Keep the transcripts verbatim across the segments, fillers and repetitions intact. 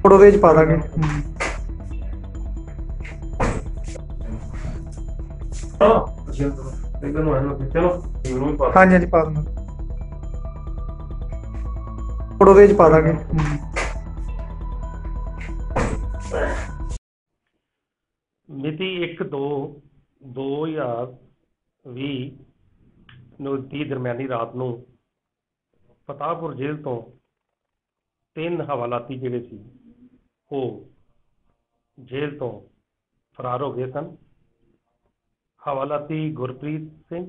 Photo veg पा देंगे। हाँ जी हाँ जी पा दूंगा, फोटो वेज पा देंगे। मिति एक दो दो हज़ार भी ਦੀ ਦਰਮਿਆਨੀ ਰਾਤ ਨੂੰ ਫਤਾਹਪੁਰ ਜੇਲ੍ਹ ਤੋਂ ਤਿੰਨ ਹਵਾਲਾਤੀ ਜਿਹੜੇ ਸੀ ਉਹ ਜੇਲ੍ਹ ਤੋਂ ਫਰਾਰ ਹੋ ਗਏ ਸਨ। ਹਵਾਲਾਤੀ ਗੁਰਪ੍ਰੀਤ ਸਿੰਘ,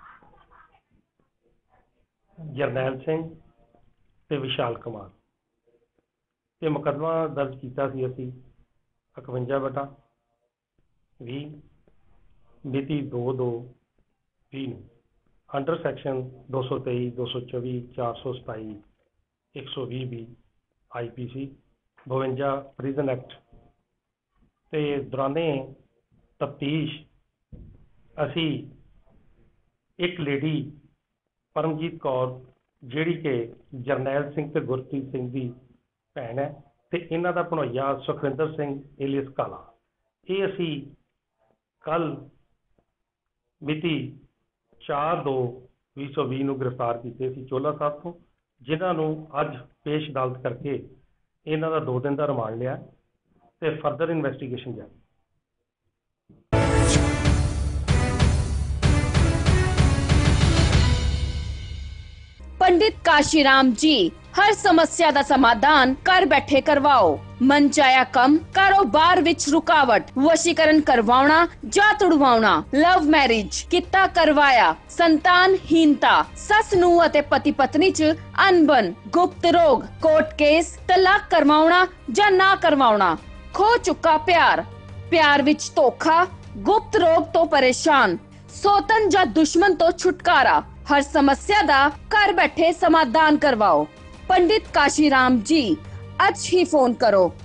ਜਰਨੈਲ ਸਿੰਘ ਤੇ ਵਿਸ਼ਾਲ ਕੁਮਾਰ। ਤੇ ਮੁਕੱਦਮਾ ਦਰਜ ਕੀਤਾ ਸੀ ਅਸੀਂ ਇਕਵੰਜਾ ਬਟਾ ਵੀਹ ਮਿਤੀ ਦੋ ਦੋ ਵੀਹ ਨੂੰ अंडर सैक्शन दो सौ तेई दो सौ चौबी चार सौ सताई एक सौ भी भी आई पी सी बवंजा प्रिजन एक्ट ते दौराने तफ्तीश असी एक लेडी परमजीत कौर जिहड़ी कि जरनैल सिंह ते गुरप्रीत सिंह की भैन है ते इन्हां दा भणोइया सुखविंदर सिंह एलियस काला, ये असी कल मिति चार दो भी सौ भी ਨੂੰ गिरफ्तार किए चोला साहब को, जिन्होंने अज पेश अदालत करके इन्हों का दो दिन का रिमांड लिया तो फर्दर इन्वेस्टिगेशन जारी। पंडित काशीराम जी हर समस्या का समाधान कर बैठे करवाओ। मन चाया कम, कारोबार विच रुकावट, वशीकरण करवाना जा तुड़वाना, लव मैरिज किता करवाया, संतानहीनता, सस नूह अते पति पत्नी च अनबन, गुप्त रोग, कोर्ट केस, तलाक करवाना जा ना करवाना, खो चुका प्यार, प्यार विच धोखा, गुप्त रोग तो परेशान, सौतन जा दुश्मन तो छुटकारा, हर समस्या दा घर बैठे समाधान करवाओ। पंडित काशीराम जी, आज ही फोन करो